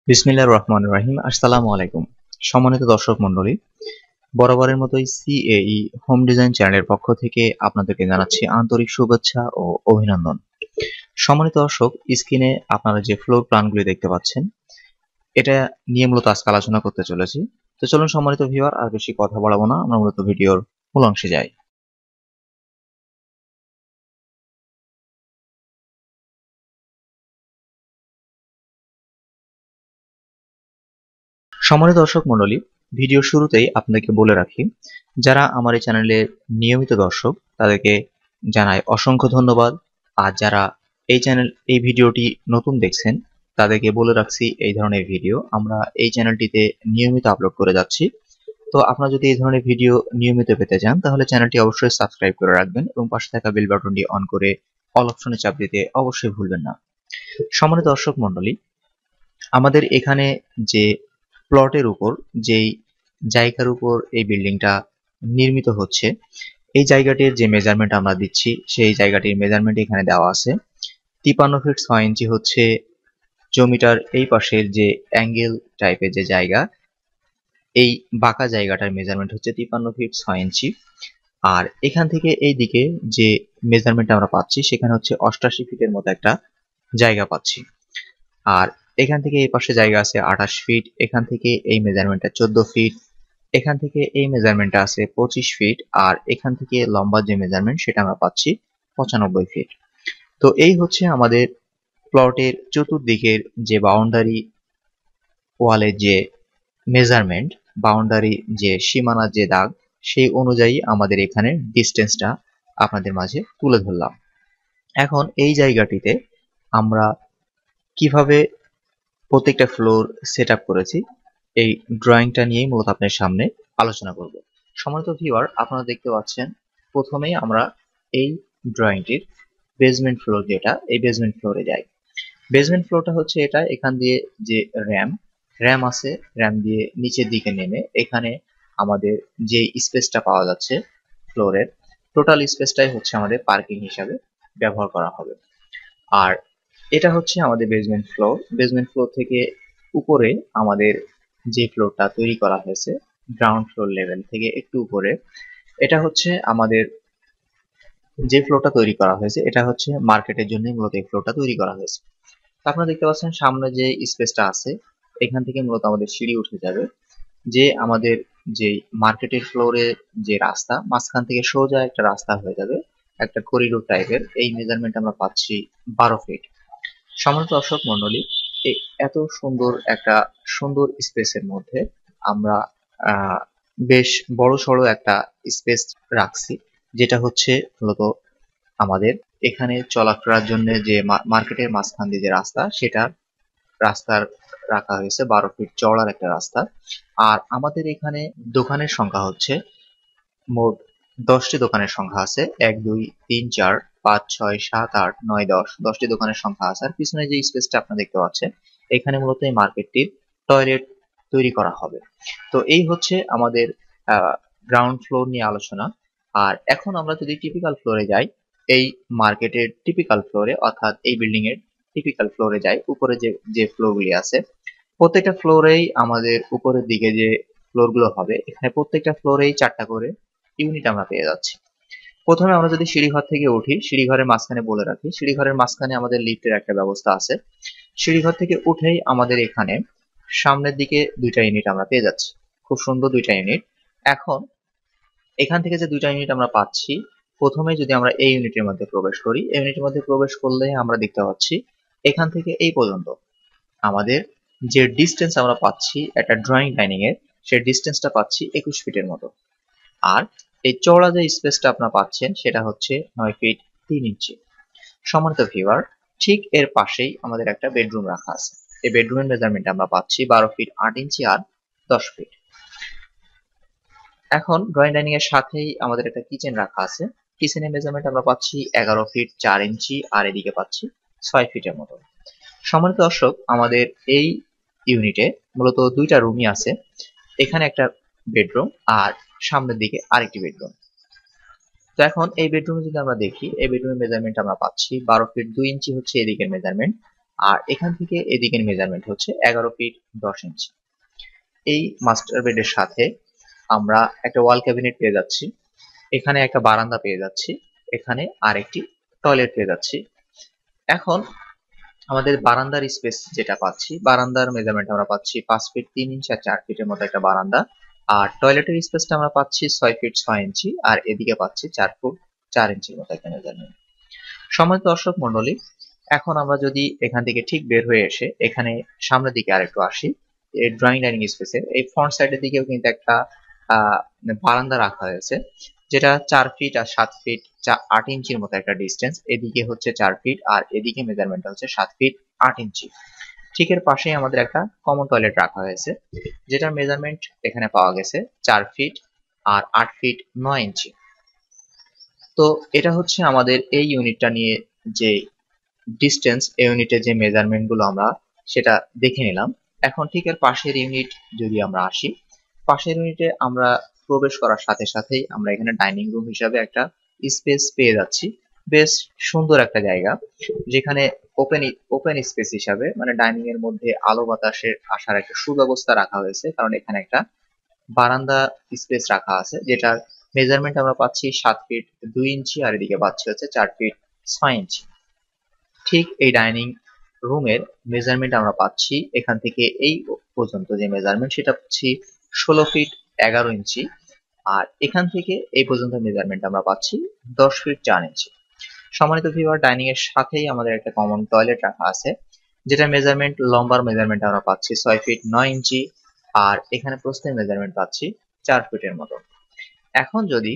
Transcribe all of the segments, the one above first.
বিসমিল্লাহির রহমানির রহিম। আসসালামু আলাইকুম। সম্মানিত দর্শক মণ্ডলী, বরাবরের মতোই সিএই হোম ডিজাইন চ্যানেলের পক্ষ থেকে আপনাদেরকে জানাচ্ছি আন্তরিক শুভেচ্ছা ও অভিনন্দন। সম্মানিত দর্শক, স্ক্রিনে আপনারা যে ফ্লোর প্ল্যানগুলি দেখতে পাচ্ছেন, এটা নিয়ে মূলত আজকে আলোচনা করতে চলেছি। তো চলুন সম্মানিত ভিউয়ার, আর বেশি কথা বাড়াবো না, আমরা মূলত ভিডিওর মূল অংশে যাই। সম্মানিত দর্শক মণ্ডলী, ভিডিওর শুরুতেই আপনাদেরকে বলে রাখি, যারা আমার এই চ্যানেলের নিয়মিত দর্শক তাদেরকে জানাই অসংখ্য ধন্যবাদ। আর যারা এই ভিডিওটি নতুন দেখছেন তাদেরকে বলে রাখছি, এই ধরনের ভিডিও আমরা এই চ্যানেলটিতে নিয়মিত আপলোড করে যাচ্ছি। তো আপনারা যদি এই ধরনের ভিডিও নিয়মিত পেতে চান তাহলে চ্যানেলটি অবশ্যই সাবস্ক্রাইব করে রাখবেন এবং পাশে থাকা বেল বাটনটি অন করে অল অপশনে চাপ দিতে অবশ্যই ভুলবেন না। সম্মানিত দর্শক মণ্ডলী, আমাদের এখানে যে প্লটের উপর যেই জায়গার উপর এই বিল্ডিংটা নির্মিত হচ্ছে, এই জায়গাটির যে মেজারমেন্ট আমরা দিচ্ছি সেই জায়গাটির মেজারমেন্ট এখানে দেওয়া আছে। 53 ফিট 6 ইঞ্চি হচ্ছে জমিটার এই পাশের যে অ্যাঙ্গেল টাইপের যে জায়গা, এই বাঁকা জায়গাটার মেজারমেন্ট হচ্ছে 53 ফিট 6 ইঞ্চি। আর এখান থেকে এই দিকে যে মেজারমেন্ট আমরা পাচ্ছি সেখানে হচ্ছে 88 ফিটের মতো একটা জায়গা পাচ্ছি। আর এখান থেকে এই পাশে জায়গা আছে 28 ফিট, এখান থেকে এই মেজারমেন্টটা 14 ফিট, এখান থেকে এই মেজারমেন্টটা আছে 25 ফিট, আর এখান থেকে লম্বা যে মেজারমেন্ট সেটা আমরা পাচ্ছি 95 ফিট। তো এই হচ্ছে আমাদের প্লটের চতুর্দিকের যে বাউন্ডারি ওয়ালের যে মেজারমেন্ট, বাউন্ডারি যে সীমানার যে দাগ, সেই অনুযায়ী আমাদের এখানে ডিস্টেন্সটা আপনাদের মাঝে তুলে ধরলাম। এখন এই জায়গাটিতে আমরা কিভাবে প্রত্যেকটা ফ্লোর সেট আপ করেছি এই ড্রয়িংটা নিয়েই মূলত আপনার সামনে আলোচনা করব। সম্মানিত ভিউয়ার, আপনারা দেখতে পাচ্ছেন প্রথমেই আমরা এই ড্রয়িংটির বেসমেন্ট ফ্লোর, যেটা এই বেসমেন্ট ফ্লোরে যাই। বেসমেন্ট ফ্লোরটা হচ্ছে এটা, এখান দিয়ে যে র্যাম আছে, র্যাম দিয়ে নিচের দিকে নেমে এখানে আমাদের যে স্পেসটা পাওয়া যাচ্ছে ফ্লোরের, টোটাল স্পেসটাই হচ্ছে আমাদের পার্কিং হিসাবে ব্যবহার করা হবে। আর এটা হচ্ছে আমাদের বেসমেন্ট ফ্লোর। বেসমেন্ট ফ্লোর থেকে উপরে আমাদের যে ফ্লোরটা তৈরি করা হয়েছে গ্রাউন্ড ফ্লোর লেভেল থেকে একটু উপরে, এটা হচ্ছে আমাদের যে ফ্লোরটা তৈরি করা হয়েছে, এটা হচ্ছে মার্কেটের জন্য মূলত এই ফ্লোরটা তৈরি করা হয়েছে। আপনারা দেখতে পাচ্ছেন সামনে যে স্পেসটা আছে, এখান থেকে মূলত আমাদের সিঁড়ি উঠে যাবে, যে আমাদের যে মার্কেটের ফ্লোরে যে রাস্তা, মাঝখান থেকে সোজা একটা রাস্তা হয়ে যাবে, একটা করিডোর টাইপের। এই মেজারমেন্ট আমরা পাচ্ছি 12 ফিট। সম্মানিত দর্শক মন্ডলী, এত সুন্দর একটা সুন্দর স্পেসের মধ্যে আমরা আহ, বেশ বড় সড়ো একটা স্পেস রাখছি, যেটা হচ্ছে মূলত আমাদের এখানে চলাফেরার জন্য যে মার্কেটের মাঝখান দিয়ে যে রাস্তা, সেটা রাস্তার রাখা হয়েছে 12 ফিট চওড়ার একটা রাস্তা। আর আমাদের এখানে দোকানের সংখ্যা হচ্ছে মোট 10টি দোকানের সংখ্যা আছে। 1 2 3 4 5 6 7 8 9 10, 10টি দোকানের সংখ্যা আছে। আর পিছনে যে স্পেসটা আপনারা দেখতে পাচ্ছেন, এখানে মূলত এই মার্কেটটির টয়লেট তৈরি করা হবে। তো এই হচ্ছে আমাদের গ্রাউন্ড ফ্লোর নিয়ে আলোচনা। আর এখন আমরা যদি টিপিক্যাল ফ্লোরে যাই, এই মার্কেটের টিপিক্যাল ফ্লোরে, অর্থাৎ এই বিল্ডিং এর টিপিক্যাল ফ্লোরে যাই, উপরে যে যে ফ্লোরগুলি আছে, প্রত্যেকটা ফ্লোরেই আমাদের উপরের দিকে যে ফ্লোরগুলো হবে, এখানে প্রত্যেকটা ফ্লোরেই 4টা করে ইউনিট আমরা পেয়ে যাচ্ছি। প্রথমে আমরা যদি সিঁড়িঘর থেকে উঠি, সিঁড়িঘরের মাঝখানে বলে রাখি, সিঁড়িঘরের মাঝখানে আমাদের লিফটের একটা ব্যবস্থা আছে। সিঁড়িঘর থেকে উঠেই আমাদের এখানে সামনের দিকে 2টা ইউনিট আমরা পেয়ে যাচ্ছি, খুব সুন্দর 2টা ইউনিট। এখন এখান থেকে যে 2টা ইউনিট আমরা পাচ্ছি, প্রথমে যদি আমরা এই ইউনিটের মধ্যে প্রবেশ করি, এই ইউনিটের মধ্যে প্রবেশ করলে আমরা দেখতে পাচ্ছি এখান থেকে এই পর্যন্ত আমাদের যে ডিস্টেন্স আমরা পাচ্ছি একটা ড্রয়িং ডাইনিং এর, সেই ডিস্টেন্সটা পাচ্ছি 21 ফিটের মতো। আর এই চওড়া যে স্পেসটা আপনারা পাচ্ছেন সেটা হচ্ছে 9 ফিট 3 ইঞ্চি। সম্মানিত ভিউয়ার, ঠিক এর পাশেই আমাদের একটা বেডরুম রাখা আছে। এই বেডরুমের মেজারমেন্ট আমরা পাচ্ছি 12 ফিট 8 ইঞ্চি আর 10 ফিট। এখন ড্রয়িং ডাইনিং এর সাথেই আমাদের একটা কিচেন রাখা আছে। কিচেনের মেজারমেন্ট আমরা পাচ্ছি 11 ফিট 4 ইঞ্চি, আর এদিকে পাচ্ছি 6 ফিটের মতো। সম্মানিত দর্শক, আমাদের এই ইউনিটে মূলত 2টা রুমই আছে। এখানে একটা বেডরুম আর সামনের দিকে আরেকটি বেডরুম। তো এখন এই বেডরুমে যদি আমরা দেখি, এই বেডরুমের মেজারমেন্ট আমরা পাচ্ছি 12 ফিট 2 ইঞ্চি হচ্ছে এদিকের মেজারমেন্ট, আর এখান থেকে এদিকের মেজারমেন্ট হচ্ছে 11 ফিট 10 ইঞ্চি। এই মাস্টার বেডের সাথে আমরা একটা ওয়াল ক্যাবিনেট পেয়ে যাচ্ছি, এখানে একটা বারান্দা পেয়ে যাচ্ছি, এখানে আরেকটি টয়লেট পেয়ে যাচ্ছি। এখন আমাদের বারান্দার স্পেস যেটা পাচ্ছি, বারান্দার মেজারমেন্ট আমরা পাচ্ছি 5 ফিট 3 ইঞ্চি আর 4 ফিটের মতো একটা বারান্দা। আর টয়লেটের স্পেসটা আমরা পাচ্ছি 6 ফিট 6 ইঞ্চি আর এদিকে পাচ্ছি 4 ফুট 4 ইঞ্চির মতো একটা মেজারমেন্ট। সম্মানিত দর্শক মন্ডলী, এখন আমরা যদি এখান থেকে ঠিক বের হয়ে এসে এখানে সামনের দিকে আরেকটু আসি, এই ড্রয়িং ডাইনিং স্পেসের এই ফ্রন্ট সাইডের দিকেও কিন্তু একটা বারান্দা রাখা হয়েছে, যেটা 4 ফিট আর 7 ফিট 8 ইঞ্চির মতো একটা ডিস্টেন্স। এদিকে হচ্ছে 4 ফিট আর এদিকে মেজারমেন্টটা হচ্ছে 7 ফিট 8 ইঞ্চি। ঠিক এর পাশেই আমাদের একটা কমন টয়লেট রাখা হয়েছে, যেটার মেজারমেন্ট এখানে পাওয়া গেছে 4 ফিট আর 8 ফিট 9 ইঞ্চি। তো এটা হচ্ছে আমাদের এই ইউনিটটা নিয়ে যে ডিস্টেন্স, এই ইউনিটের যে মেজারমেন্ট গুলো আমরা সেটা দেখে নিলাম। এখন ঠিক এর পাশের ইউনিট যদি আমরা আসি, পাশের ইউনিটে আমরা প্রবেশ করার সাথে সাথেই আমরা এখানে ডাইনিং রুম হিসাবে একটা স্পেস পেয়ে যাচ্ছি। বেশ সুন্দর একটা জায়গা, যেখানে ওপেন স্পেস হিসাবে মানে ডাইনিং এর মধ্যে আলো বাতাসের আসার একটা সুব্যবস্থা রাখা হয়েছে, কারণ এখানে একটা বারান্দা স্পেস রাখা আছে, যেটার মেজারমেন্ট আমরা পাচ্ছি 7 ফিট 2 ইঞ্চি আর এদিকে পাচ্ছি হচ্ছে 4 ফিট 6 ইঞ্চি। ঠিক এই ডাইনিং রুমের মেজারমেন্ট আমরা পাচ্ছি এখান থেকে এই পর্যন্ত যে মেজারমেন্ট সেটা পাচ্ছি 16 ফিট 11 ইঞ্চি আর এখান থেকে এই পর্যন্ত মেজারমেন্ট আমরা পাচ্ছি 10 ফিট 4 ইঞ্চি। সম্মানিত ভিউয়ার, ডাইনিং এর সাথেই আমাদের একটা কমন টয়লেট রাখা আছে, যেটা মেজারমেন্ট লম্বার মেজারমেন্ট আমরা পাচ্ছি 6 ফিট 9 ইঞ্চি আর এখানে প্রস্থের মেজারমেন্ট পাচ্ছি 4 ফিটের মতো। এখন যদি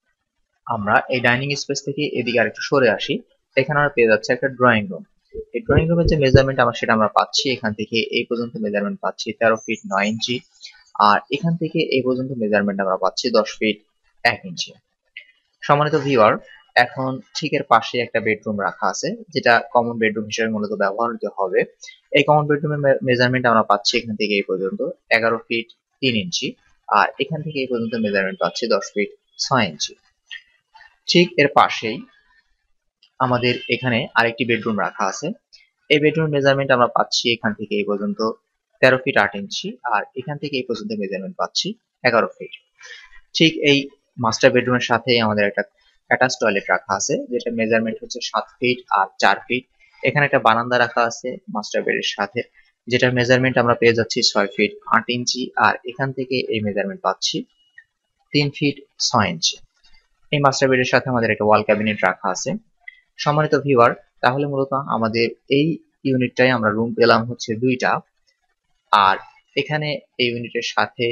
আমরা এই ডাইনিং স্পেস থেকে এদিকে আরেকটু সরে আসি, এখানে আমরা পেয়ে যাচ্ছে একটা ড্রয়িং রুম। এই ড্রয়িং রুমের যে মেজারমেন্ট আমরা পাচ্ছি এখান থেকে এই পর্যন্ত মেজারমেন্ট পাচ্ছি 13 ফিট 9 ইঞ্চি আর এখান থেকে এই পর্যন্ত মেজারমেন্ট আমরা পাচ্ছি 10 ফিট 1 ইঞ্চি। সম্মানিত ভিউয়ার, এখন ঠিক এর পাশে একটা বেডরুম রাখা আছে, যেটা কমন বেডরুম হিসেবে মূলত ব্যবহৃত হবে। এই কমন বেডরুমের মেজারমেন্ট আমরা পাচ্ছি এখান থেকে এই পর্যন্ত 11 ফিট 3 ইঞ্চি আর এখান থেকে এই পর্যন্ত মেজারমেন্ট পাচ্ছি 10 ফিট 6 ইঞ্চি। ঠিক এর পাশেই আমাদের এখানে আরেকটি বেডরুম রাখা আছে। এই বেডরুম মেজারমেন্ট আমরা পাচ্ছি এখান থেকে এই পর্যন্ত 13 ফিট 8 ইঞ্চি আর এখান থেকে এই পর্যন্ত মেজারমেন্ট পাচ্ছি 11 ফিট। ঠিক এই মাস্টার বেডরুমের সাথেই আমাদের একটা অ্যাটাচ টয়লেট রাখা আছে, যেটা মেজারমেন্ট হচ্ছে 7 ফিট আর 4 ফিট। এখানে একটা বারান্দা রাখা আছে মাস্টার বেডের সাথে, যেটার মেজারমেন্ট আমরা পেয়ে যাচ্ছি 6 ফিট 8 ইঞ্চি আর এখান থেকে এই মেজারমেন্ট পাচ্ছি 3 ফিট 6 ইঞ্চি। এই মাস্টার বেডের সাথে আমাদের একটা ওয়াল ক্যাবিনেট রাখা আছে। সম্মানিত ভিউয়ার, তাহলে মূলত আমাদের এই ইউনিটটাই আমরা রুম পেলাম হচ্ছে 2টা আর এখানে এই ইউনিটের সাথে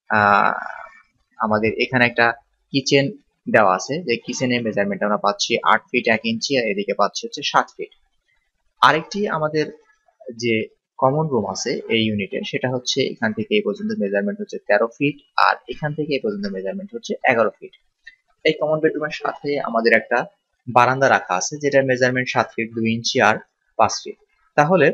আমাদের এখানে একটা কিচেন দেওয়া আছে, যে কিচেনের মেজারমেন্ট আমরা পাচ্ছি 8 ফিট 1 ইঞ্চি আর এদিকে পাচ্ছি হচ্ছে 7 ফিট। আরেকটি আমাদের যে কমন রুম আছে এই ইউনিটে, সেটা হচ্ছে এখান থেকে এই পর্যন্ত মেজারমেন্ট হচ্ছে 13 ফিট আর এখান থেকে এই পর্যন্ত মেজারমেন্ট হচ্ছে 11 ফিট। এই কমন বেডরুমের সাথে আমাদের একটা বারান্দা রাখা আছে, যেটার মেজারমেন্ট 7 ফিট 2 ইঞ্চি আর 5 ফিট। তাহলে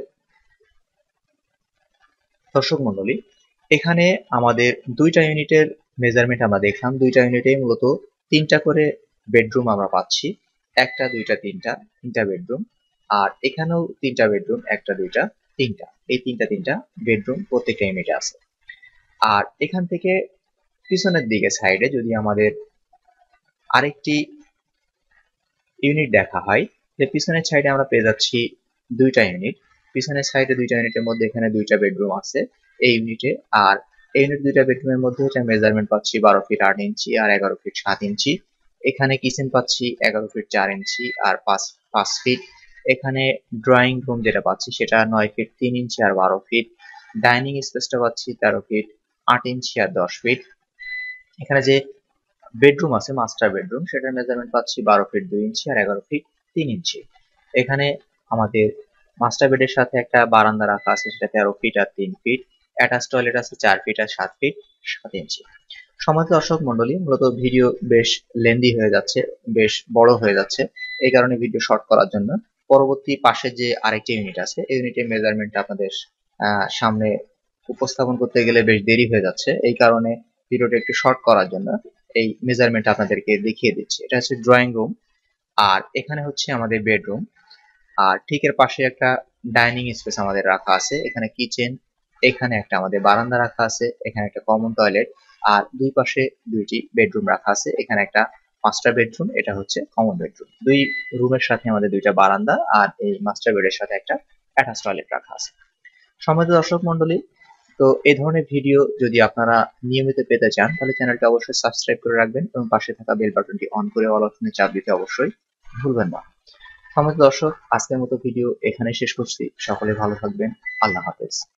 দর্শক মন্ডলী, এখানে আমাদের 2টা ইউনিটের মেজারমেন্ট আমরা দেখলাম। 2টা ইউনিটে মূলত 3টা করে বেডরুম আমরা পাচ্ছি, 1টা 2টা 3টা বেডরুম আর এখানেও 3টা বেডরুম, 1টা 2টা 3টা, এই 3টা বেডরুম প্রত্যেকটা ইউনিটে আছে। আর এখান থেকে পিছনের দিকে সাইডে যদি আমাদের আরেকটি ইউনিট দেখা হয়, যে পিছনের সাইডে আমরা পেয়ে যাচ্ছি 2টা ইউনিট। পিছনের সাইডে 2টা ইউনিটের মধ্যে এখানে 2টা বেডরুম আছে এই ইউনিটে আর এই ইউনিট 2টা বেডরুমের মধ্যে এটা মেজারমেন্ট পাচ্ছি 12 ফিট 8 ইঞ্চি আর 11 ফিট 7 ইঞ্চি। এখানে কিচেন পাচ্ছি 11 ফিট 4 ইঞ্চি আর 5 ফিট। এখানে ড্রয়িং রুম যেটা পাচ্ছি সেটা 9 ফিট 3 ইঞ্চি আর 12 ফিট। ডাইনিং স্পেসটা পাচ্ছি 13 ফিট 8 ইঞ্চি আর 10 ফিট। এখানে যে বেডরুম আছে মাস্টার বেডরুম, সেটার মেজারমেন্ট পাচ্ছি 12 ফিট 2 ইঞ্চি আর 11 ফিট 3 ইঞ্চি। এখানে আমাদের মাস্টার বেডের সাথে একটা বারান্দা রাখা আছে, সেটা 13 ফিট আর 3 ফিট। অ্যাটাচ টয়লেট আছে 4 ফিট আর 7 ফিট 7 ইঞ্চি। সম্মানিত দর্শক মন্ডলী, মূলত ভিডিও বেশ লেন্দি হয়ে যাচ্ছে, বেশ বড় হয়ে যাচ্ছে, এই কারণে ভিডিও শর্ট করার জন্য পরবর্তী পাশে যে আরেকটি ইউনিট আছে এই ইউনিটের মেজারমেন্ট আপনাদের সামনে উপস্থাপন করতে গেলে বেশ দেরি হয়ে যাচ্ছে, এই কারণে ভিডিওটা একটু শর্ট করার জন্য এই মেজারমেন্ট আপনাদেরকে দেখিয়ে দিচ্ছি। এটা হচ্ছে ড্রয়িং রুম আর এখানে হচ্ছে আমাদের বেডরুম আর ঠিক এর পাশে একটা ডাইনিং স্পেস আমাদের রাখা আছে, এখানে কিচেন, এখানে একটা আমাদের বারান্দা রাখা আছে, এখানে একটা কমন টয়লেট, আর দুই পাশে দুইটি বেডরুম রাখা আছে। এখানে একটা মাস্টার বেডরুম, এটা হচ্ছে কমন বেডরুম। দুই রুমের সাথে আমাদের দুইটা বারান্দা আর এই মাস্টার বেডের সাথে একটা অ্যাটাচ টয়লেট রাখা আছে। সম্মানিত দর্শক মন্ডলী, তো এই ধরনের ভিডিও যদি আপনারা নিয়মিত পেতে চান তাহলে চ্যানেলটি অবশ্যই সাবস্ক্রাইব করে রাখবেন এবং পাশে থাকা বেল বাটনটি অন করে অল অপশনে চাপ দিতে অবশ্যই ভুলবেন না। সম্মানিত দর্শক, আজকের মতো ভিডিও এখানে শেষ করছি। সকলে ভালো থাকবেন। আল্লাহ হাফেজ।